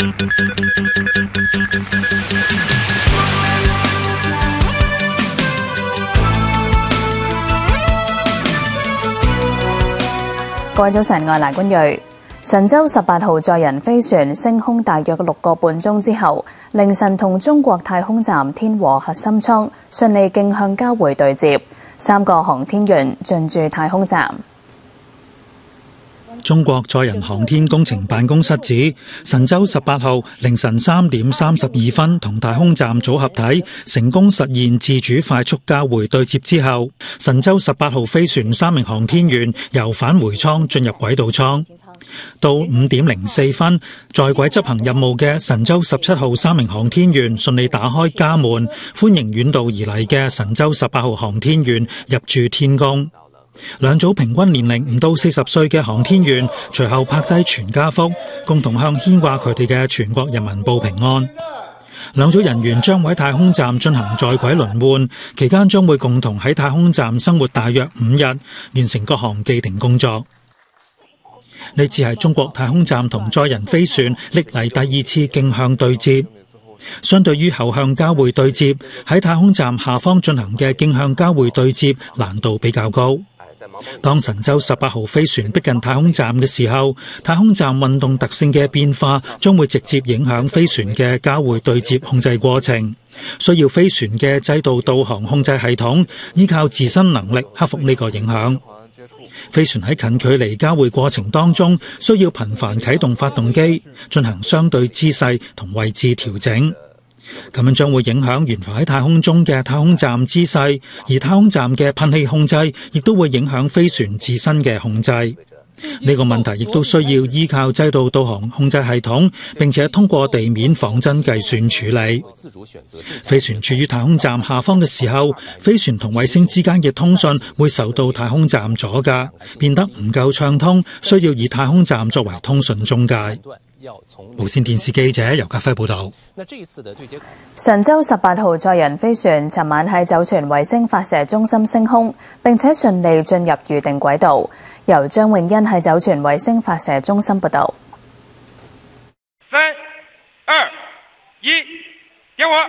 各位早晨，我係賴君瑞。神舟18號載人飛船升空大約6個半鐘之後，凌晨同中國太空站天和核心艙順利徑向交會對接，3個航天員進駐太空站。 中國載人航天工程辦公室指，神舟18號凌晨3點32分同太空站組合體成功實現自主快速交會對接之後，神舟18號飛船3名航天員由返回艙進入軌道艙。到5點04分，在軌執行任務嘅神舟17號3名航天員順利打開家門，歡迎遠道而嚟嘅神舟18號航天員入駐天宮。兩組平均年齡唔到40歲嘅航天員隨後拍低全家福，共同向牽掛佢哋嘅全國人民報平安。兩組人員將喺太空站進行在軌輪換，期間將會共同喺太空站生活大約5日，完成各項既定工作。呢次係中國太空站同載人飛船歷嚟第2次徑向對接。相對於後向交會對接，喺太空站下方進行嘅徑向交會對接難度比較高。當神舟18號飛船逼近太空站嘅時候，太空站運動特性嘅變化將會直接影響飛船嘅交會對接控制過程，需要飛船嘅制動導航控制系統依靠自身能力克服呢個影響。飛船喺近距離交會過程當中，需要頻繁啟動發動機，進行相對姿勢同位置調整。咁樣將會影響懸浮喺太空中嘅太空站姿勢，而太空站嘅噴氣控制亦都會影響飛船自身嘅控制。呢個問題亦都需要依靠制動導航控制系統，並且通過地面仿真計算處理。飛船處於太空站下方嘅時候，飛船同衛星之間嘅通訊會受到太空站阻隔，變得唔夠暢通，需要以太空站作為通訊中介。無線電視記者尤家輝報道。 神舟18號載人飛船尋晚喺酒泉衛星發射中心升空，並且順利進入預定軌道。由張永欣喺酒泉衛星發射中心報道。 3、2、1，點火！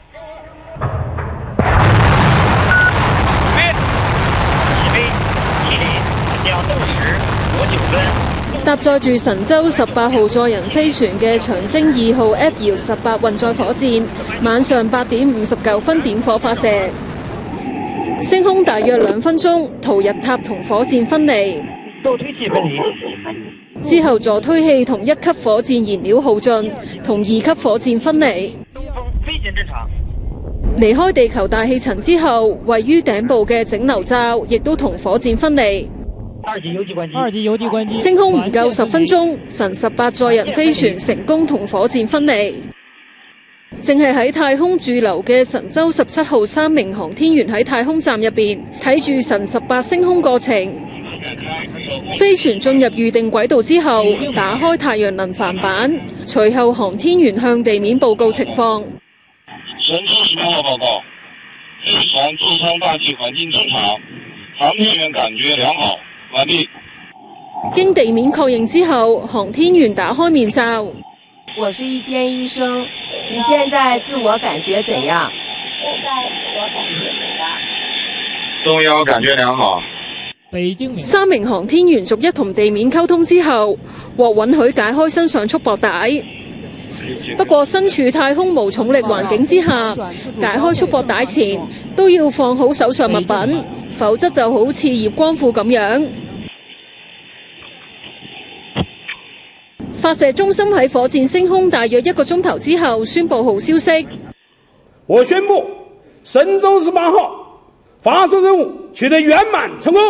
搭載住神舟18號載人飛船嘅長征2號 F 遙18運載火箭，晚上8點59分點火發射，升空大約2分鐘，圖入塔同火箭分離。 助推器分離。 之後助推器同1級火箭燃料耗盡，同2級火箭分離。 飛行正常。 離開地球大氣層之後，位於頂部嘅整流罩亦都同火箭分離。 二級油機關機。 升空唔夠10分鐘，神18載人飛船成功同火箭分離。正係喺太空駐留嘅神舟17號3名航天員喺太空站入邊睇住神18升空過程。飛船進入預定軌道之後，打開太陽能帆板，隨後航天員向地面報告情況。 神舟18號報告，飛船自稱大氣環境正常，航天員感覺良好。完畢。 經地面確認之後，航天員打開面罩。 我是一間醫生，你現在自我感覺怎樣？ 中央感覺良好。 3名航天員逐一同地面溝通之後，獲允許解開身上束縛帶。不過身處太空無重力環境之下，解開束縛帶前都要放好手上物品，否則就好似葉光富咁樣。發射中心喺火箭升空大約1個鐘頭之後宣布好消息。 我宣布，神舟18號發射任務取得圓滿成功。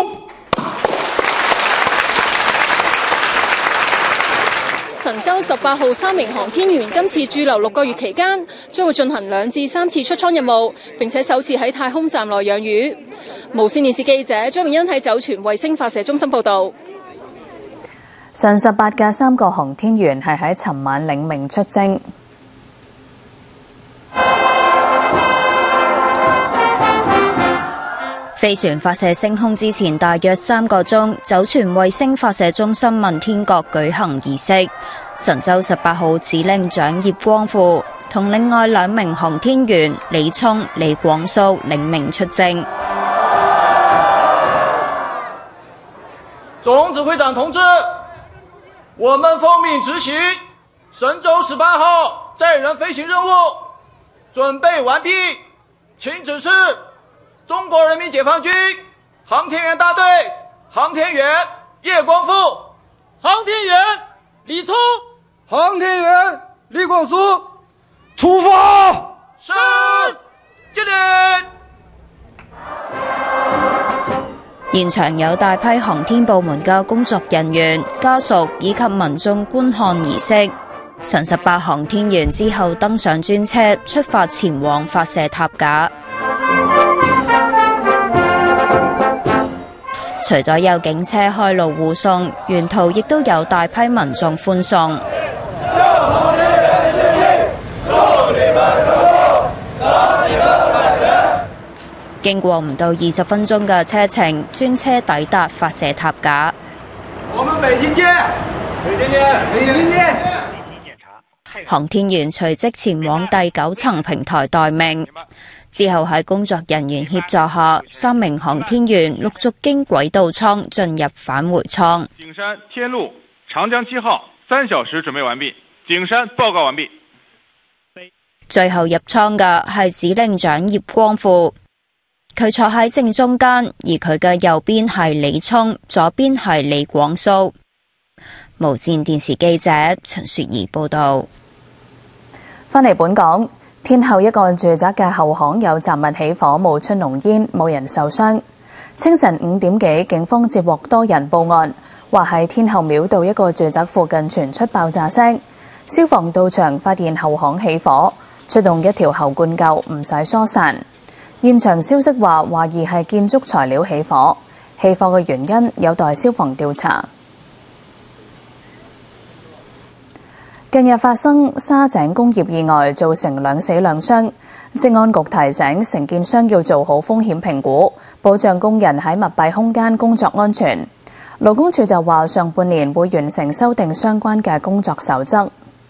神舟18號3名航天員今次駐留6個月期間，將會進行2至3次出艙任務，並且首次喺太空站內養魚。無線電視記者張永欣喺酒泉衛星發射中心報道。 神18嘅3個航天員係喺尋晚領命出征。 飛船發射升空之前大約3個鐘，酒泉衛星發射中心問天閣舉行儀式。 神舟18號指令長葉光富同另外2名航天員李聰、李廣蘇領命出征。 總指揮長同志，我們奉命執行神舟18號載人飛行任務，準備完畢，請指示中國人民解放軍航天員大隊航天員葉光富、 航天員李聰、 航天員李廣蘇出發。 是，敬禮。 現場有大批航天部門嘅工作人員、家屬以及民眾觀看儀式。神18航天員之後登上專車，出發前往發射塔架。除咗有警車開路護送，沿途亦都有大批民眾歡送。經過唔到20分鐘嘅車程，專車抵達發射塔架。 我們北京見，北京見，北京見。 航天員隨即前往第9層平台待命。之後喺工作人員協助下，3名航天員陸續經軌道艙進入返回艙。 景山天路長江7號3小時準備完畢，景山報告完畢。 最後入艙嘅係指令長葉光富，佢坐喺正中間，而佢嘅右邊係李聰，左邊係李廣蘇。無線電視記者陳雪兒報道。 返嚟本港，天后一個住宅嘅後巷有雜物起火，冒出濃煙，冇人受傷。清晨5點幾，警方接獲多人報案，話喺天后廟道一個住宅附近傳出爆炸聲。消防到場發現後巷起火，出動一條喉灌救，唔使疏散。現場消息話，懷疑係建築材料起火，起火嘅原因有待消防調查。近日發生沙井工業意外，造成2死2傷。職安局提醒承建商要做好風險評估，保障工人喺密閉空間工作安全。勞工處就話，上半年會完成修訂相關嘅工作守則。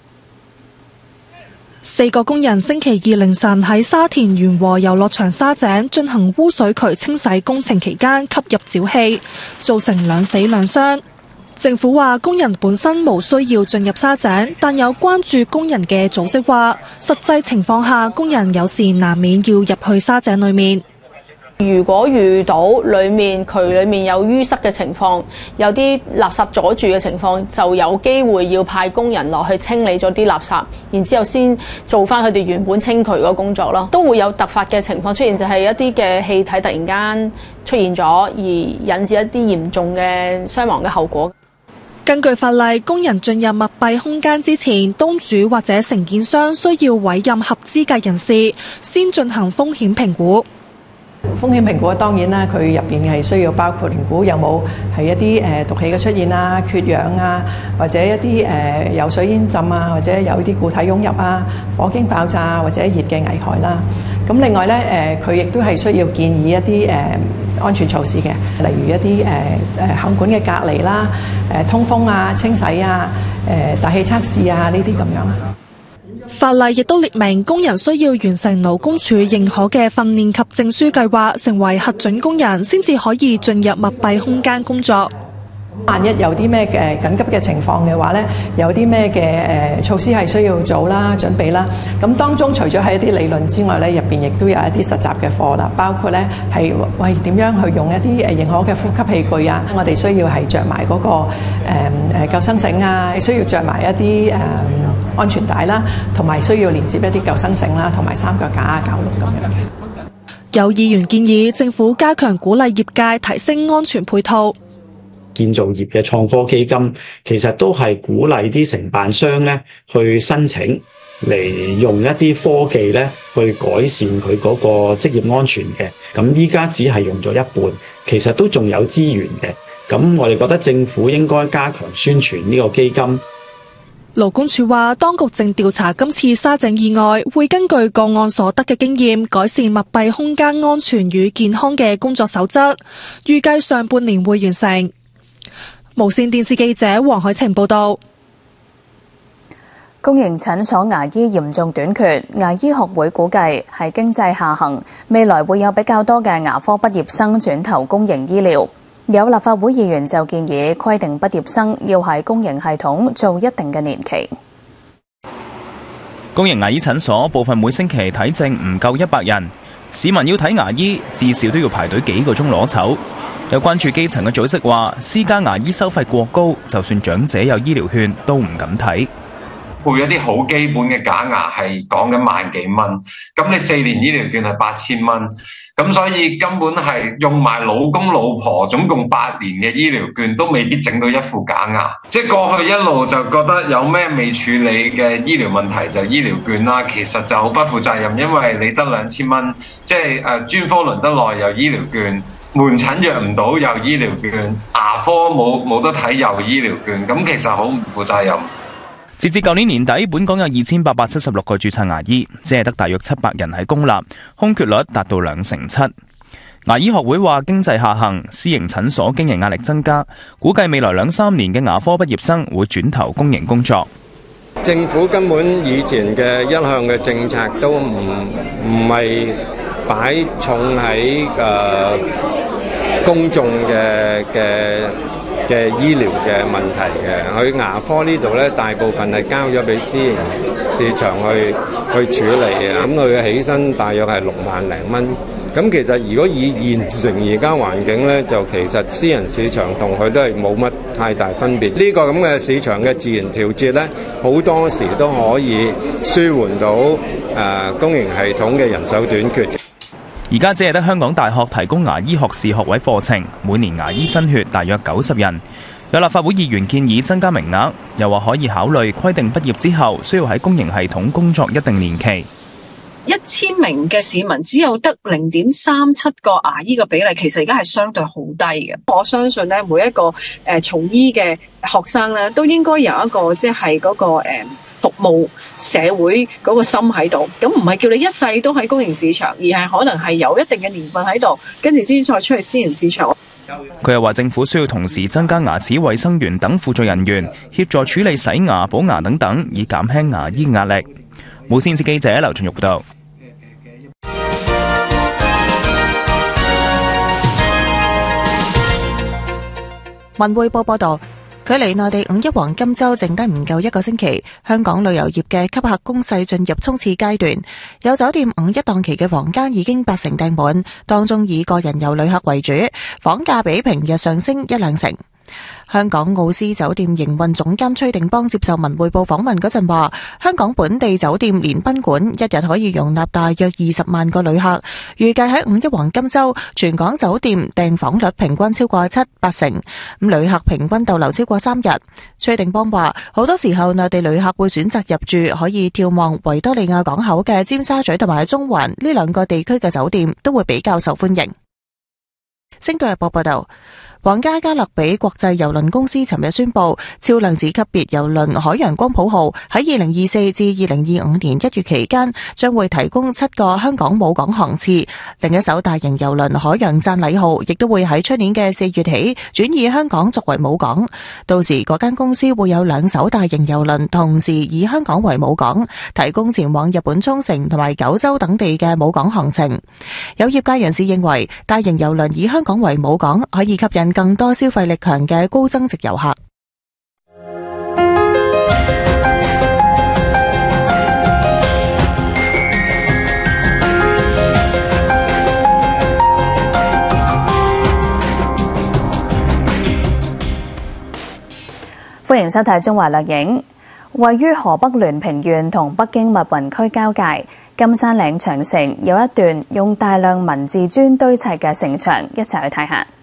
4個工人星期二凌晨喺沙田源禾遊樂場沙井進行污水渠清洗工程期間吸入沼氣，造成2死2傷。政府話工人本身無需要進入沙井，但有關注工人嘅組織話，實際情況下工人有時難免要入去沙井裏面。 如果遇到渠裡面有淤塞嘅情況，有啲垃圾阻住嘅情況，就有機會要派工人落去清理咗啲垃圾，然之後先做翻佢哋原本清渠嗰個工作咯。都會有突發嘅情況出現，就係一啲嘅氣體突然間出現咗，而引致一啲嚴重嘅傷亡嘅後果。 根據法例，工人進入密閉空間之前，東主或者承建商需要委任合資格人士，先進行風險評估。 風險評估當然啦，佢入邊係需要包括評估有冇係一啲毒氣嘅出現啊、缺氧啊，或者一啲有水煙浸啊，或者有啲固體湧入啊、火經爆炸或者熱嘅危害啦。咁另外咧佢亦都係需要建議一啲安全措施嘅，例如一啲喉管嘅隔離啦、通風啊、清洗啊、大氣測試啊呢啲咁樣。 法例亦都列明，工人需要完成勞工處認可嘅訓練及證書計劃，成為核准工人，先至可以進入密閉空間工作。 萬一有啲咩緊急嘅情況嘅話咧，有啲咩嘅措施係需要做啦、準備啦。咁當中除咗係一啲理論之外咧，入邊亦都有一啲實習嘅課啦，包括咧係點樣去用一啲認可嘅呼吸器具啊。我哋需要係着埋嗰個救生繩啊，需要着埋一啲安全帶啦，同埋需要連接一啲救生繩啦，同埋三腳架啊、鉸碌咁樣嘅。 有議員建議政府加強鼓勵業界提升安全配套。 建造業嘅創科基金其實都係鼓勵啲承辦商咧去申請嚟用一啲科技咧去改善佢嗰個職業安全嘅。咁依家只係用咗一半，其實都仲有資源嘅。咁我哋覺得政府應該加強宣傳呢個基金。 勞工處話，當局正調查今次沙井意外，會根據個案所得嘅經驗，改善密閉空間安全與健康嘅工作守則，預計上半年會完成。無線電視記者黃海晴報道。 公營診所牙醫嚴重短缺，牙醫學會估計係經濟下行，未來會有比較多嘅牙科畢業生轉投公營醫療。有立法會議員就建議規定畢業生要喺公營系統做一定嘅年期。 公營牙醫診所部分每星期睇症唔夠100人，市民要睇牙醫至少都要排隊幾個鐘攞籌。有關注基層嘅組織話，私家牙醫收費過高，就算長者有醫療券都唔敢睇。 配一啲好基本嘅假牙係講緊萬幾蚊，咁你4年醫療券係8000蚊，咁所以根本係用埋老公老婆總共8年嘅醫療券都未必整到一副假牙。即係過去一路就覺得有咩未處理嘅醫療問題就醫療券啦，其實就好不負責任，因為你得2000蚊，即係專科輪得耐又醫療券，門診約唔到又醫療券，牙科冇得睇又醫療券，咁其實好唔負責任。 截至舊年年底，本港有2876個註冊牙醫，只係得大約700人喺公立，空缺率達到2成7。牙醫學會話經濟下行，私營診所經營壓力增加，估計未來2-3年嘅牙科畢業生會轉投公營工作。 政府根本以前嘅一向嘅政策都唔係擺重喺公眾嘅醫療嘅問題嘅，佢牙科呢度咧，大部分係交咗俾私營市場去處理嘅，咁佢嘅起薪大約係6萬零蚊。咁其實如果以現成而家環境咧，就其實私人市場同佢都係冇乜太大分別。呢個咁嘅市場嘅自然調節咧，好多時都可以舒緩到公營系統嘅人手短缺。 而家只係得香港大學提供牙醫學士學位課程，每年牙醫新血大約90人。有立法會議員建議增加名額，又話可以考慮規定畢業之後需要喺公營系統工作一定年期。 1000名嘅市民只有得0.37個牙醫嘅比例，其實而家係相對好低嘅。我相信咧，每一個從醫嘅學生咧，都應該有一個即係嗰個服務社會嗰個心喺度。咁唔係叫你一世都喺公營市場，而係可能係有一定嘅年份喺度，跟住先再出去私人市場。 佢又話政府需要同時增加牙齒衛生員等輔助人員，協助處理洗牙、補牙等等，以減輕牙醫壓力。無線記者劉俊玉報道。 文匯報報道，距離內地五一黃金週剩低唔夠1個星期，香港旅遊業嘅吸客攻勢進入衝刺階段。有酒店五一檔期嘅房間已經80%訂滿，當中以個人遊旅客為主，房價比平日上升1-2成。香港奧斯酒店營運總監崔定邦接受文匯報訪問嗰陣話，香港本地酒店連賓館一日可以容納大約20萬個旅客，預計喺五一黃金週，全港酒店訂房率平均超過7-8成，旅客平均逗留超過3日。崔定邦話，好多時候內地旅客會選擇入住可以眺望維多利亞港口嘅尖沙咀同埋中環呢兩個地區嘅酒店，都會比較受歡迎。星島日報報道，皇家加勒比國際郵輪公司尋日宣布，超量子級別郵輪海洋光譜號喺2024至2025年1月期間將會提供7個香港母港航次，另一艘大型郵輪海洋讚禮號亦都會喺出年嘅4月起轉以香港作為母港。到時嗰間公司會有2艘大型郵輪同時以香港為母港，提供前往日本沖繩同埋九州等地嘅母港航程。有業界人士認為，大型郵輪以香港為母港可以吸引更多消費力強嘅高增值遊客。 歡迎收睇《中華掠影》。位於河北聯平縣同北京密雲區交界，金山嶺長城有一段用大量文字磚堆砌嘅城牆，一齊去睇下。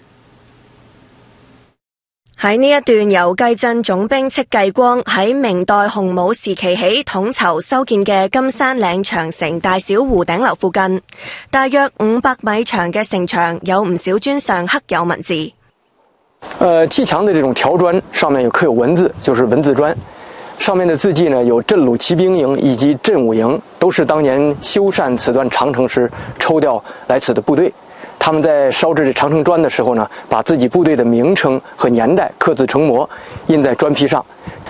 喺呢一段由計鎮總兵戚繼光喺明代洪武時期起統籌修建嘅金山嶺長城大小湖頂樓附近，大約500米長嘅城牆有唔少磚上刻有文字。 砌牆的這種條磚上面有刻有文字，就是文字磚。上面的字跡呢，有鎮魯騎兵營以及鎮武營，都是當年修繕此段長城時抽調來此的部隊。他們在燒製這長城磚的時候呢，把自己部隊的名稱和年代刻字成模，印在磚皮上。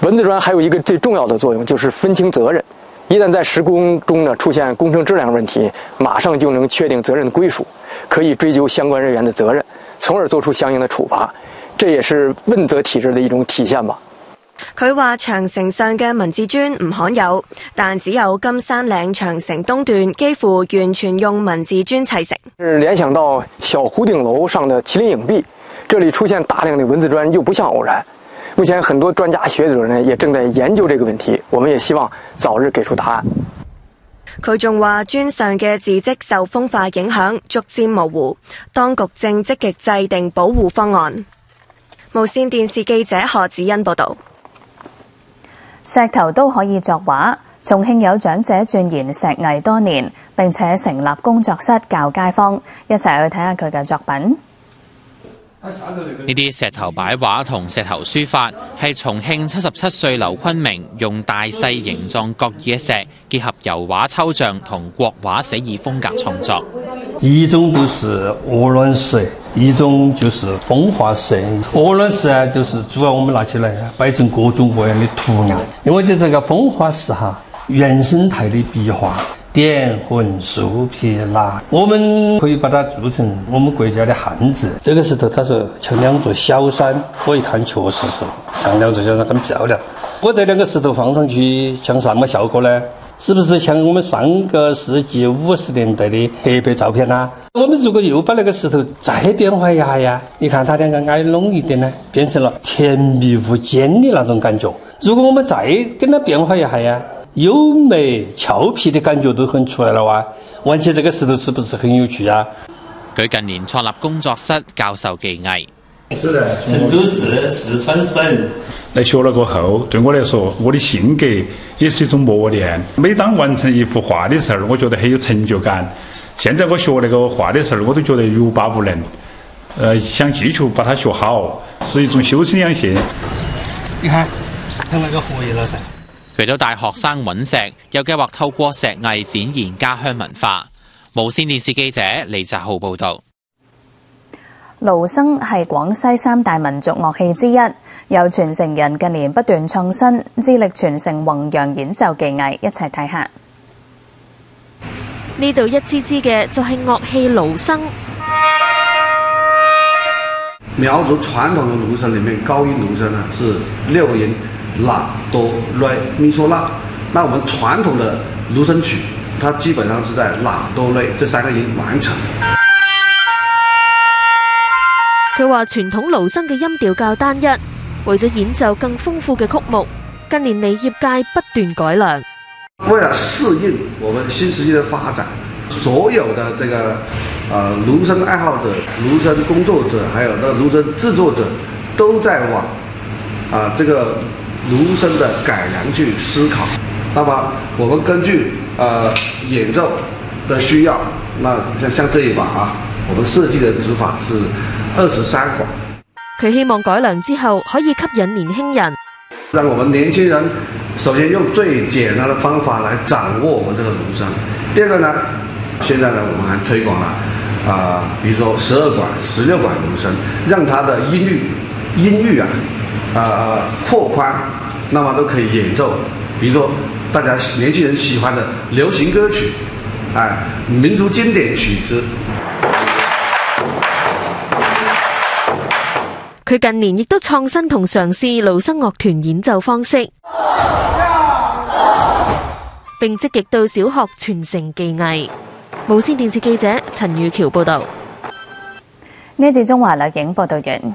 蚊子砖还有一个最重要的作用，就是分清责任。一旦在施工中呢出现工程质量问题，马上就能确定责任歸屬，可以追究相關人員的責任，從而做出相應的處罰。這也是問責體制的一種體現吧。 佢話長城上嘅文字磚唔罕有，但只有金山嶺長城東段幾乎完全用文字磚砌成。 是聯想到小湖頂樓上的麒麟影壁，這裡出現大量的文字磚又不像偶然。目前很多專家學者呢也正在研究這個問題，我們也希望早日給出答案。 佢仲話磚上嘅字跡受風化影響，逐漸模糊，當局正積極制定保護方案。無線電視記者何子欣報導。 石頭都可以作畫。重慶有長者鑽研石藝多年，並且成立工作室教街坊，一齊去睇下佢嘅作品。 呢啲石頭擺畫同石頭書法係重慶77歲劉坤明用大細形狀各異嘅石結合油畫抽象同國畫寫意風格創作。 一種就是鵝卵石，一種就是風化石。鵝卵石啊，就是主要我們拿起來擺成各種各樣的圖案。因為這個風化石哈，原生態的壁畫。點渾樹皮蠟，我們可以把它做成我們國家的漢字。這個石頭它是像兩座小山，我一看確實是像兩座小山，很漂亮。我這兩個石頭放上去像什麼效果呢？是不是像我們上個世紀50年代的黑白照片啊？我們如果又把那個石頭再變化一下呀，你看它兩個挨攏一點呢，變成了甜蜜無間的那種感覺。如果我們再跟它變化一下呀，優美俏皮的感覺都很出來了哇！玩起這個石頭是不是很有趣啊？ 佢近年創立工作室教授技藝。 是的，成都市四川省。 來學了過後，對我來說，我的性格也是一種磨練。每當完成一幅畫的時候，我覺得很有成就感。現在我學那個畫的時候，我都覺得欲罷不能。想繼續把它學好，是一種修身養性。 你看，睇那個荷葉老師。 佢都帶學生揾石，又計劃透過石藝展現家鄉文化。無線電視記者李澤浩報導。 盧笙係廣西3大民族樂器之一，有傳承人近年不斷創新，致力傳承弘揚演奏技藝，一齊睇下。 呢度一支支嘅就係樂器盧笙。 苗族傳統嘅盧笙裏面，高音盧笙呢是6音。拉、哆、來、咪、嗦、拉。那我們傳統的盧笙曲，它基本上是在拉、哆、來這3個音完成。 佢話傳統盧笙嘅音調較單一，為咗演奏更豐富嘅曲目，近年嚟業界不斷改良。 為了適應我們新世紀的發展，所有的這個盧笙愛好者、盧笙工作者，還有那盧笙製作者，都在往這個盧笙的改良去思考。那麼我們根據演奏的需要，那像這一把啊，我們設計的指法是23管。 佢希望改良之後可以吸引年輕人， 讓我們年輕人首先用最簡單的方法來掌握我們這個盧笙。第二個呢，現在呢我們還推廣了比如說12管、16管盧笙，讓它的音域擴寬，那麼都可以演奏。比如說大家年輕人喜歡的流行歌曲，民族經典曲子。 佢近年亦都創新同嘗試盧笙樂團演奏方式，並積極到小學傳承技藝。無線電視記者陳宇橋報導。 呢節中華略影報導完。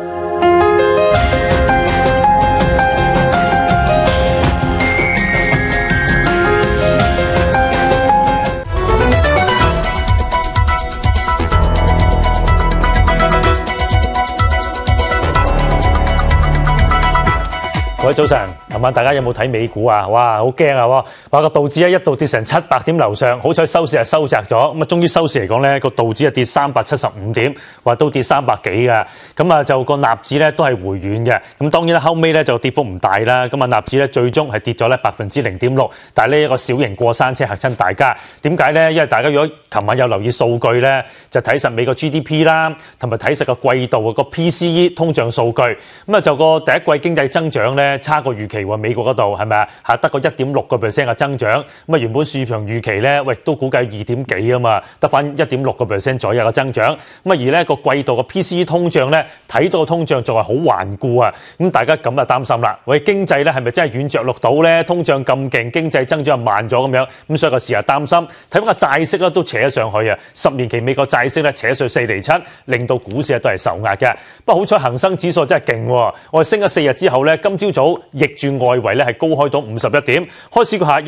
各位早晨，琴晚大家有冇睇美股啊？哇，好驚啊！話個道指一度跌成700點樓上，好彩收市係收窄咗。咁啊，終於收市嚟講咧，個道指係跌375點，話都跌300幾嘅。咁啊，就個納指咧都係回軟嘅。咁當然啦，後尾咧就跌幅唔大啦。咁啊，納指咧最終係跌咗咧0.6%，但係呢一個小型過山車嚇親大家。點解咧？因為大家如果琴晚有留意數據咧，就睇實美國 GDP 啦，同埋睇實個季度個 PCE 通脹數據。咁啊，就個第一季經濟增長咧。 咧差過預期喎，美國嗰度係咪啊？嚇得個1.6% 嘅增長，咁啊原本市場預期咧，喂都估計2點幾啊嘛，得翻1.6% 左右嘅增長。咁啊而咧個季度嘅 PCE 通脹咧，睇到個通脹仲係好頑固啊，咁大家咁就擔心啦。喂經濟咧係咪真係軟着陸到咧？通脹咁勁，經濟增長又慢咗咁樣，咁所以個市啊擔心。睇翻個債息咧都扯咗上去啊，10年期美國債息咧扯上4.7%，令到股市啊都係受壓嘅。不過好彩恒生指數真係勁喎，我哋升咗4日之後咧，今朝早逆轉外圍咧係高開到51點，開市嗰下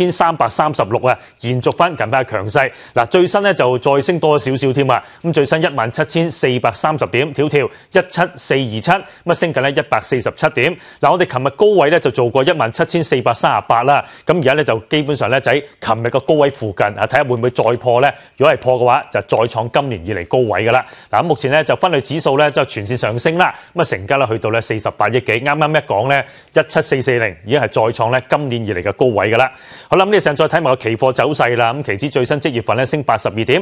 17,336啊，延續翻近排嘅強勢。嗱最新咧就再升多少少添啊，咁最新17,430點，跳17427，咁啊升緊咧147點。嗱我哋琴日高位咧就做過17,438啦，咁而家咧就基本上咧就喺琴日個高位附近啊，睇下會唔會再破咧？如果係破嘅話，就再創今年以嚟高位噶啦。嗱咁目前咧就分類指數咧就全線上升啦，咁啊成交咧去到咧48億幾，啱啱一講咧17440已經係再創咧今年以嚟嘅高位噶啦。好啦，咁呢陣再睇埋個期貨走勢啦。咁期指最新即月份咧升82點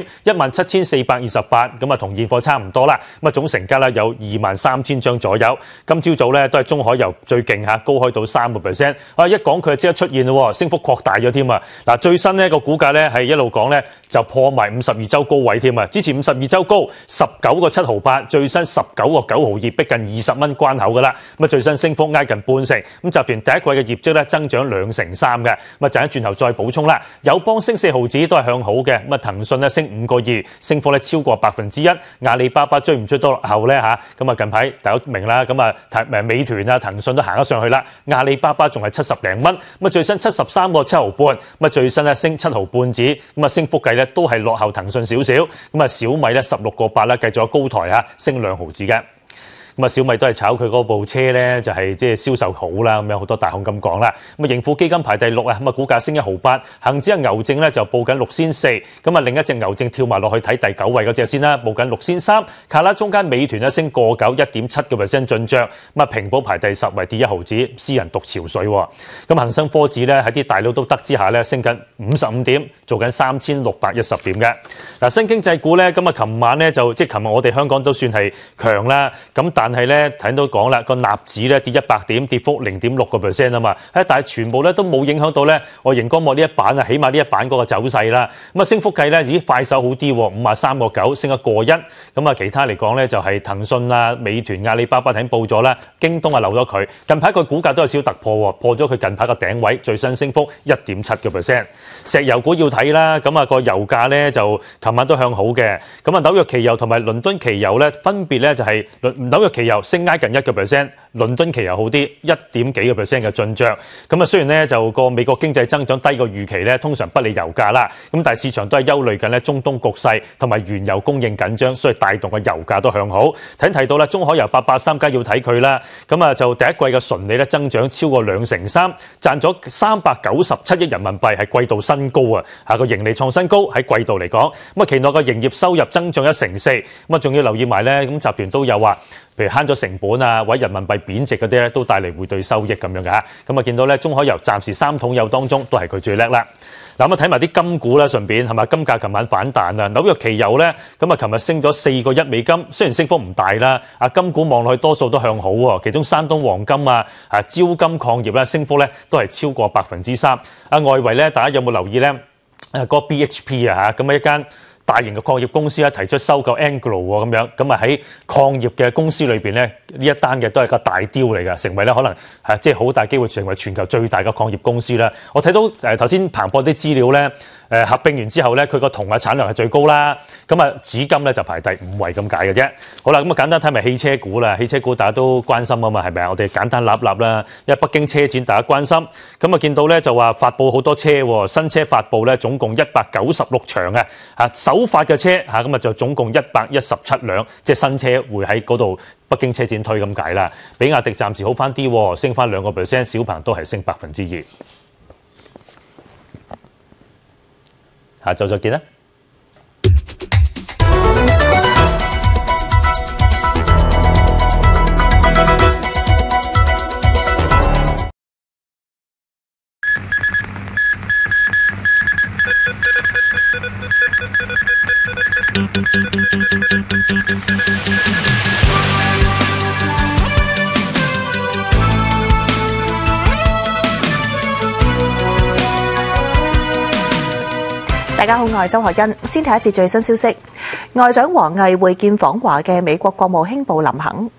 ，17,428，咁啊同現貨差唔多啦。咁啊總成交咧有23,000張左右。今朝早咧都係中海油最勁嚇，高開到3%。啊一講佢就即刻出現咯，升幅擴大咗添啊！嗱最新呢個股價咧係一路講咧就破埋52週高位添啊！之前52週高19個7毫8，最新19個9毫2，逼近20蚊關口噶啦。咁啊最新升幅挨近半成。咁集團第一季嘅業績咧增長2成3嘅。咁啊陣間轉頭再補充啦。友邦升4毫子都係向好嘅。咁啊騰訊咧升5個2，升幅咧超過1%。阿里巴巴追唔追到落後咧嚇？咁啊近排大家明啦，咁啊美團啊騰訊都行咗上去啦。阿里巴巴仲係70零蚊。咁啊最新73個7毫半。咁啊最新咧升7毫半子。咁啊升幅計咧都係落後騰訊少少。咁啊小米咧16個8啦，繼續高台嚇，升2毫子嘅。咁啊小米都係炒佢嗰部車咧，就係即係銷售好啦，咁樣好多大行咁講啦。咁啊盈富基金排第6啊，咁啊股價升1毫8，恒指啊牛證咧就報緊6仙4，咁啊另一隻牛證跳埋落去睇第9位嗰隻先啦，報緊6仙3。卡啦中間美團咧升過9 1.7% 進帳，咁啊平保排第10位跌1毫子，私人獨潮水喎。咁恒生科指咧喺啲大佬都得之下咧，升緊55點，做緊3610點嘅。嗱新經濟股咧，咁啊琴晚咧就即係琴日我哋香港都算係強啦，咁但係咧睇到講啦，個納指咧跌100點，跌幅0.6% 啊嘛，但係全部咧都冇影響到咧我熒光幕呢一版啊，起碼呢一版嗰個走勢啦。咁啊升幅計咧，咦快手好啲喎，53個9升咗過1。咁啊其他嚟講咧就係騰訊啊、美團、阿里巴巴等報咗啦，京東啊留咗佢。近排個股價都有少突破喎，破咗佢近排個頂位，最新升幅1.7%。石油股要睇啦，咁啊個油價咧就琴晚都向好嘅。咁啊紐約期油同埋倫敦期油咧分別咧就係紐約期油升挨近1%，倫敦期油好啲1.幾% 嘅進帳。咁啊雖然咧就個美國經濟增長低過預期咧，通常不利油價啦。咁但係市場都係憂慮緊咧中東局勢同埋原油供應緊張，所以帶動個油價都向好。提到啦，中海油883梗要睇佢啦。咁啊就第一季嘅純利咧增長超過2.3%，賺咗397億人民幣，係季度新高啊！下個盈利創新高喺季度嚟講。咁啊期內個營業收入增長1.4%。咁啊仲要留意埋咧，咁集團都有話，譬如慳咗成本啊，或者人民幣貶值嗰啲咧，都帶嚟匯兌收益咁樣嘅嚇。咁啊見到咧，中海油暫時3桶油當中都係佢最叻啦。嗱咁啊睇埋啲金股啦，順便係咪金價琴晚反彈啊？紐約期油咧，咁啊琴日升咗4個1美金，雖然升幅唔大啦，啊金股望落去多數都向好喎。其中山東黃金啊、招金礦業咧，升幅咧都係超過3%。啊外圍咧，大家有冇留意咧？嗰個 BHP 啊嚇，咁啊一間大型嘅礦業公司咧提出收購 Anglo 喎，咁樣咁啊喺礦業嘅公司裏邊咧，呢一單嘅都係個大雕嚟㗎，成為咧可能係即係好大機會成為全球最大嘅礦業公司啦。我睇到頭先彭博啲資料咧。合併完之後咧，佢個銅嘅產量係最高啦。咁啊，紫金咧就排第5位咁解嘅啫。好啦，咁啊簡單睇埋汽車股啦。汽車股大家都關心啊嘛，係咪啊？我哋簡單立啦。因為北京車展大家關心，咁啊見到咧就話發布好多車喎，新車發布咧總共196場嘅嚇，首發嘅車嚇咁啊就總共117輛，即係新車會喺嗰度北京車展推咁解啦。比亞迪暫時好翻啲，升翻2%，小鵬都係升2%。下晝再見啦！ 家好，我係周學欣。先睇一節最新消息，外長王毅會見訪華嘅美國國務卿布林肯。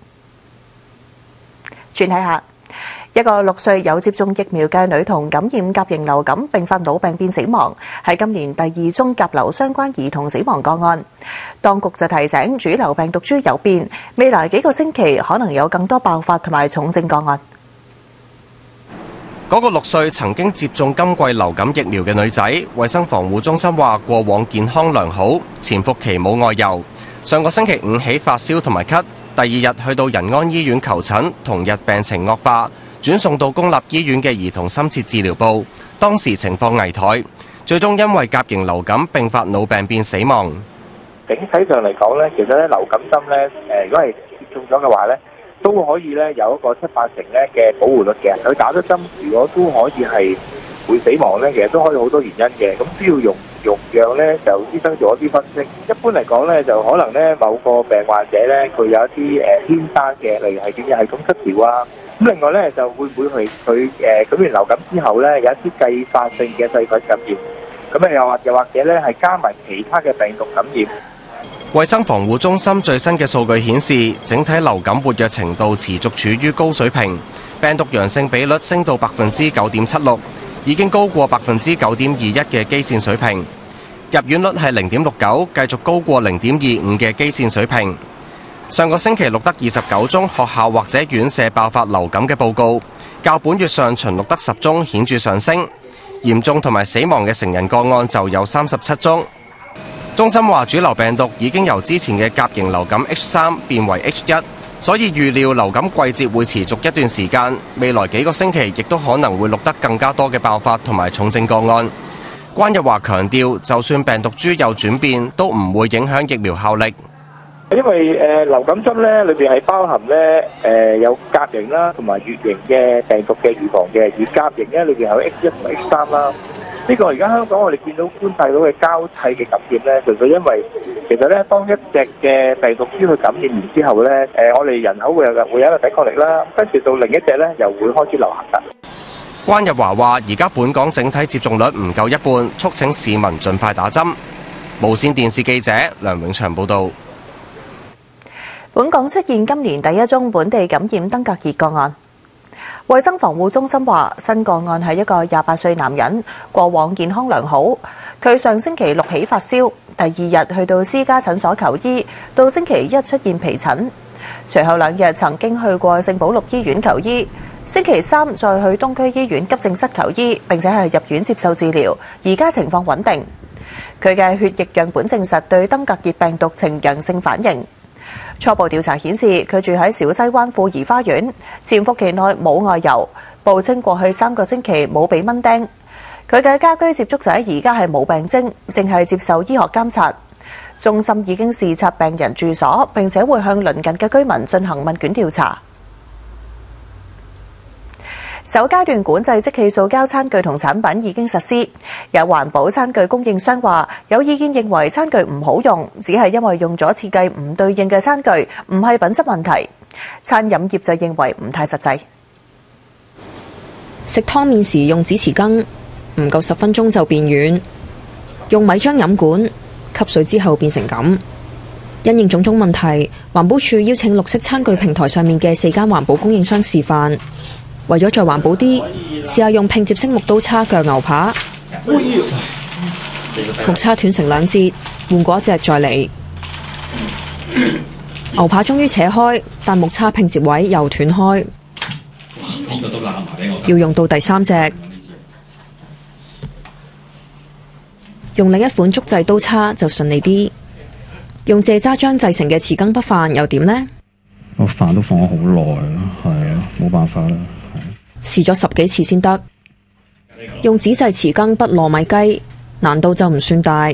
轉睇下，一個6歲有接種疫苗嘅女童感染甲型流感併發腦病變死亡，係今年第2宗甲流相關兒童死亡個案。當局就提醒主流病毒株有變，未來幾個星期可能有更多爆發同埋重症個案。 嗰個6歲曾經接種今季流感疫苗嘅女仔，衛生防護中心話過往健康良好，潛伏期冇外遊。上個星期5起發燒同埋咳，第2日去到仁安醫院求診，同日病情惡化，轉送到公立醫院嘅兒童深切治療部，當時情況危殆，最終因為甲型流感併發腦病變死亡。 整體上嚟講咧，其實咧流感針咧，如果係接種咗嘅話咧，都可以咧有一個7-8成咧嘅保護率嘅。佢打咗針，如果都可以係會死亡咧，其實都可以好多原因嘅。咁需要用藥咧，就醫生做一啲分析。一般嚟講咧，就可能咧某個病患者咧，佢有一啲天生嘅，例如係免疫系統失調啊。咁另外咧，就會唔會係佢感染流感之後咧，有一啲繼發性嘅細菌感染。咁又或者咧係加埋其他嘅病毒感染。 衛生防護中心最新嘅數據顯示，整體流感活躍程度持續處於高水平，病毒陽性比率升到 9.76%， 已經高過 9.21% 嘅基線水平。入院率係 0.69， 繼續高過 0.25 嘅基線水平。上個星期錄得29宗學校或者院舍爆發流感嘅報告，較本月上旬錄得10宗，顯著上升。嚴重同埋死亡嘅成人個案就有37宗。中心話主流病毒已經由之前嘅甲型流感 H3 變為 H1， 所以預料流感季節會持續一段時間，未來幾個星期亦都可能會錄得更加多嘅爆發同埋重症個案。關日華強調，就算病毒株有轉變，都唔會影響疫苗效力。 因為流感針咧裏邊係包含咧有甲型啦同埋乙型嘅病毒嘅預防嘅，而甲型咧裏邊有 H1 同 H3 啦。呢個而家香港我哋見到觀察到嘅交替嘅感染咧，純粹因為其實咧當一隻嘅病毒株去感染完之後咧，我哋人口會有一個抵抗力啦，跟住到另一隻咧又會開始流行㗎。 關日華話：而家本港整體接種率唔夠一半，促請市民盡快打針。無線電視記者梁永祥報導。 本港出現今年第1宗本地感染登革熱個案。衛生防護中心話，新個案係一個28歲男人，過往健康良好。佢上星期6起發燒，第2日去到私家診所求醫，到星期1出現皮疹，隨後2日曾經去過聖保祿醫院求醫，星期3再去東區醫院急症室求醫，並且係入院接受治療，而家情況穩定。佢嘅血液樣本證實對登革熱病毒呈陽性反應。初步調查顯示，佢住喺小西灣富怡花園，潛伏期內冇外遊，報稱過去3個星期冇被蚊叮。佢嘅家居接觸者而家係冇病徵，正係接受醫學監察。中心已經視察病人住所，並且會向鄰近嘅居民進行問卷調查。首階段管制即棄塑膠餐具同產品已經實施，有環保餐具供應商話，有意見認為餐具唔好用，只係因為用咗設計唔對應嘅餐具，唔係品質問題。餐飲業就認為唔太實際。 食湯麵時用紙匙羹，唔夠10分鐘就變軟；用米漿飲管，吸水之後變成咁。因應種種問題，環保署邀請綠色餐具平台上面嘅4間環保供應商示範。為咗再環保啲，試下用拼接式木刀叉鋸牛扒，木叉斷成2截，換過一隻再嚟。牛扒終於扯開，但木叉拼接位又斷開，要用到第3隻。用另一款竹製刀叉就順利啲。用蔗渣漿製成嘅匙羹筆飯又點呢？ 個飯都放咗好耐，係啊，冇辦法啦。 試咗10幾次先得。用紙製匙羹筆糯米雞，難度就唔算大。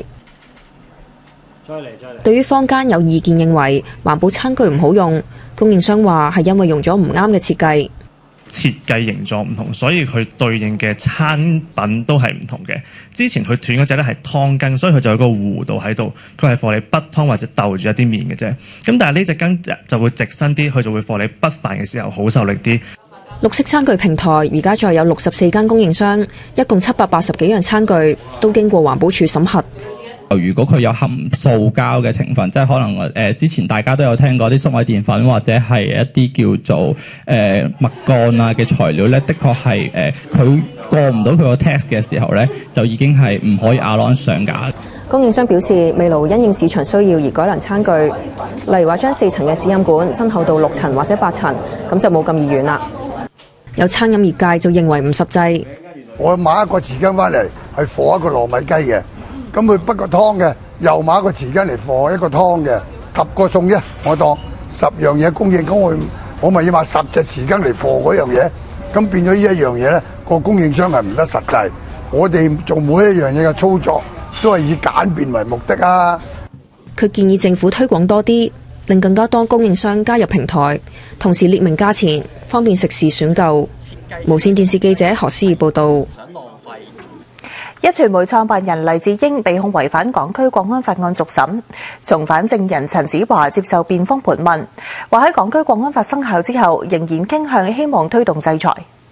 對於坊間有意見認為環保餐具唔好用，供應商話係因為用咗唔啱嘅設計。 設計形狀唔同，所以佢對應嘅餐品都係唔同嘅。之前佢斷嗰隻咧係湯羹，所以佢就有個弧度喺度，佢係幫你滗湯或者兜住一啲麵嘅啫。咁但係呢隻羹就會直身啲，佢就會幫你滗飯嘅時候好受力啲。 綠色餐具平台而家再有64間供應商，一共780幾樣餐具都經過環保署審核。 如果佢有含塑膠嘅成分，即係可能之前大家都有聽過啲粟米澱粉或者係一啲叫做麥稈啊嘅材料咧，的確係佢過唔到佢個 test 嘅時候咧，就已經係唔可以亞朗上架。 供應商表示，未來因應市場需要而改良餐具，例如話將4層嘅紙飲管增厚到6層或者8層，咁就冇咁易軟啦。有餐飲業界就認為唔實際。 我買一個匙羹翻嚟係放一個糯米雞嘅。咁佢不過湯嘅，又買一個匙羹嚟放一個湯嘅，10個餸啫，我當10樣嘢供應，咁我咪要買10隻匙羹嚟放嗰樣嘢，咁變咗呢一樣嘢咧，個供應商係唔得實際。我哋做每一樣嘢嘅操作都係以簡便為目的啊。 佢建議政府推廣多啲，令更加多供應商加入平台，同時列明價錢，方便食肆選購。無線電視記者何思怡報導。 壹傳媒創辦人黎智英被控違反港區國安法案續審，從犯證人陳子華接受辯方盤問，話喺港區國安法生效之後，仍然傾向希望推動制裁。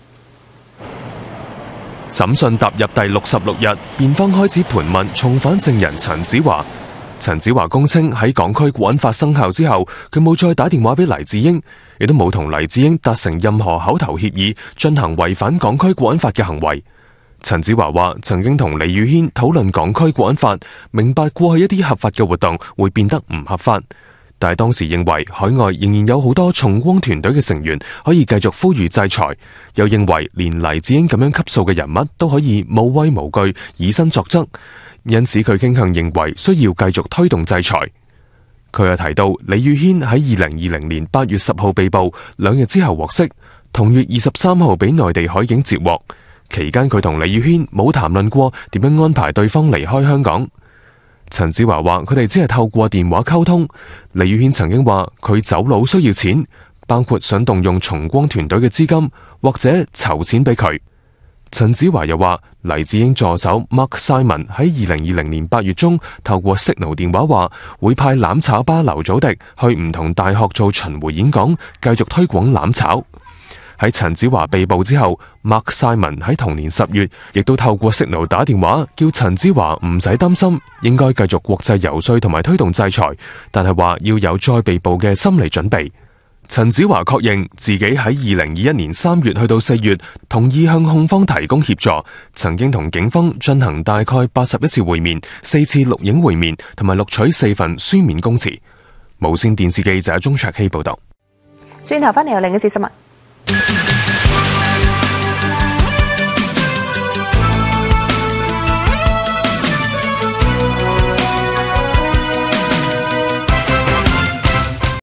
審訊踏入第66日，辯方開始盤問從犯證人陳子華。陳子華供稱喺港區國安法生效之後，佢冇再打電話俾黎智英，亦都冇同黎智英達成任何口頭協議，進行違反港區國安法嘅行為。陳子華話曾經同李宇軒討論港區國安法，明白過去一啲合法嘅活動會變得唔合法，但係當時認為海外仍然有好多重光團隊嘅成員可以繼續呼籲制裁，又認為連黎智英咁樣級數嘅人物都可以無畏無懼以身作則，因此佢傾向認為需要繼續推動制裁。佢又提到李宇軒喺2020年8月10號被捕，2日之後獲釋，同月23號俾內地海警截獲。期間佢同李宇軒冇談論過點樣安排對方離開香港。陳子華話佢哋只係透過電話溝通。李宇軒曾經話佢走佬需要錢，包括想動用重光團隊嘅資金或者籌錢俾佢。陳子華又話黎智英助手 Mark Simon 喺2020年8月中透過 Signal 電話話會派攬炒巴劉祖迪去唔同大學做巡迴演講，繼續推廣攬炒。喺陳子華被捕之後， Mark Simon 喺同年10月亦都透過 Signal 打電話叫陳子華唔使擔心，應該繼續國際遊說同埋推動制裁，但係話要有再被捕嘅心理準備。陳子華確認自己喺2021年3月去到4月同意向控方提供協助，曾經同警方進行大概81次會面、4次錄影會面同埋錄取4份書面供詞。無線電視記者鍾卓希報道。 轉頭翻嚟有另一節新聞。